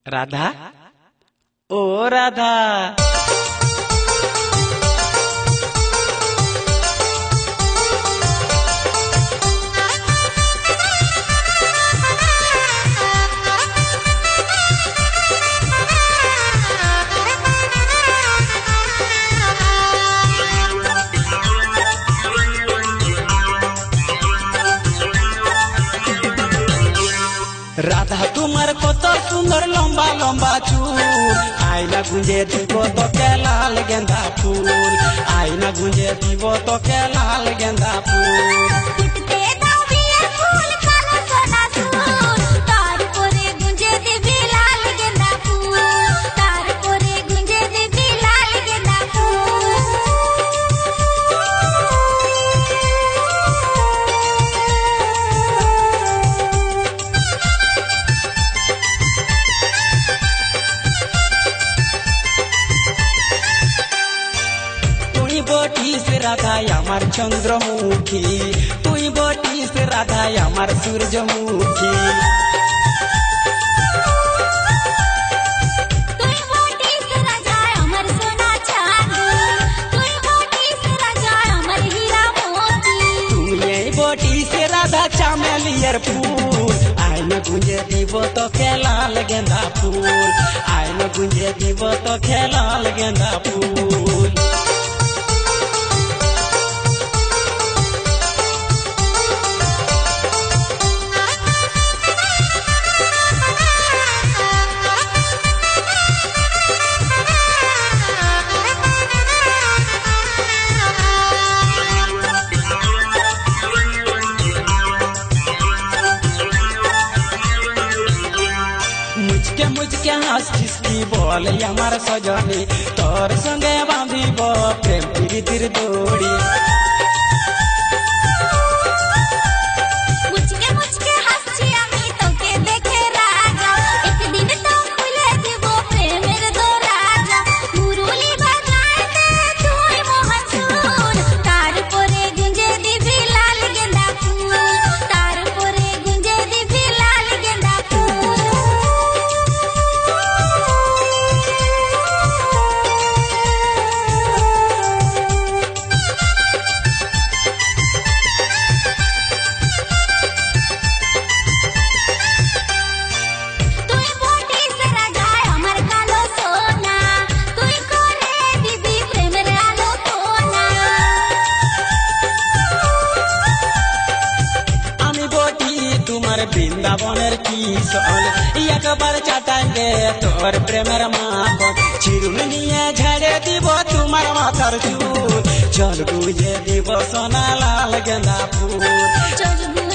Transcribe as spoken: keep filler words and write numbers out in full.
राधा ओ राधा राधा तुम्हार कत सुंदर लंबा लंबा चूल आईना गुंजे दीबो तो के लाल गेंदा फूल आईना गुंजे दीबो तो के लाल गेंदा फूल बटीस राधा आमार चंद्रमुखी तुई बटीस राधा आमार सूरजमुखी बटीस राधा चामेलियर फूल आईना गुंजे दीबो तो के लाल गेंदा फूल आईना गुंजे दीबो तो के लाल गेंदा फूल मुझके मुझके हंस खिसकी बोल हमार सजनी तोर संगे बांधिब प्रेम प्रीतिर दौड़ी मुझके मुझके हंसी आमी तोके देखे राजा एक दिन तो खुले दिबो प्रेमेर दरवाजा मुरली बजाए दे तुई मोहन सुन तार परे गुंजे दिबी लाल गेंदा फूल तार परे गुंजे दिबी लाल गेंदा फूल तुम्हार बृंदावनेर किशोर एक बार चाटांगे तोर प्रेमेर माखन चिरुल निये झाड़े दीब तुम्हार माथार चूल चल गुंजे दीब सोना लाल गेंदा फूल।